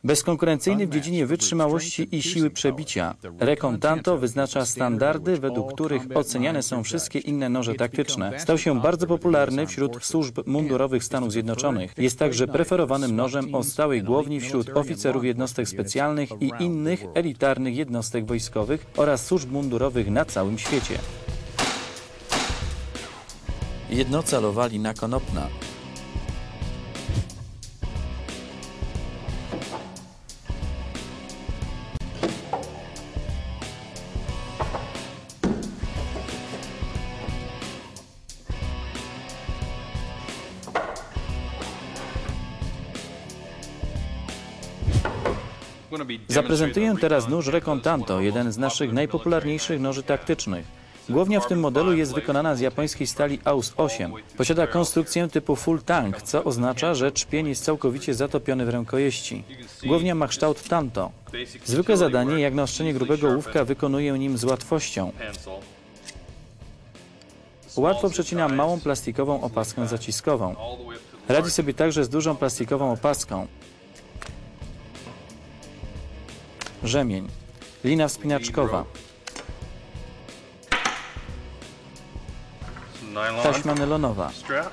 Bezkonkurencyjny w dziedzinie wytrzymałości i siły przebicia. Recon Tanto wyznacza standardy, według których oceniane są wszystkie inne noże taktyczne. Stał się bardzo popularny wśród służb mundurowych Stanów Zjednoczonych. Jest także preferowanym nożem o stałej głowni wśród oficerów jednostek specjalnych i innych elitarnych jednostek wojskowych oraz służb mundurowych na całym świecie. Jednocalowa lina konopna. Zaprezentuję teraz nóż Recon Tanto, jeden z naszych najpopularniejszych noży taktycznych. Głownia w tym modelu jest wykonana z japońskiej stali AUS 8. Posiada konstrukcję typu full tank, co oznacza, że trzpień jest całkowicie zatopiony w rękojeści. Głownia ma kształt Tanto. Zwykłe zadanie, jak naostrzenie grubego ołówka, wykonuje nim z łatwością. Łatwo przecina małą plastikową opaskę zaciskową. Radzi sobie także z dużą plastikową opaską. Rzemień. Lina wspinaczkowa. Taśma nylonowa.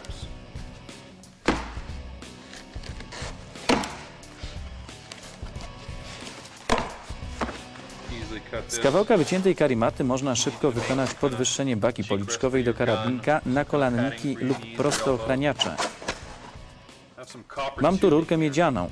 Z kawałka wyciętej karimaty można szybko wykonać podwyższenie baki policzkowej do karabinka, nakolanniki lub prostoochraniacze. Mam tu rurkę miedzianą.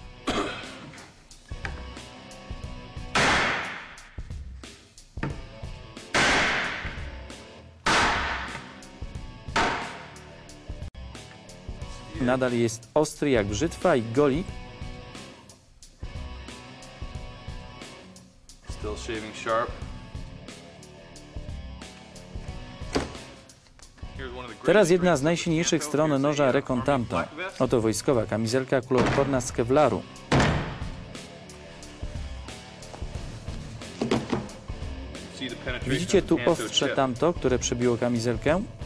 Nadal jest ostry jak brzytwa i goli. Teraz jedna z najsilniejszych stron noża Recon Tanto. Oto wojskowa kamizelka kuloodporna z kevlaru. Widzicie tu ostrze Tanto, które przebiło kamizelkę?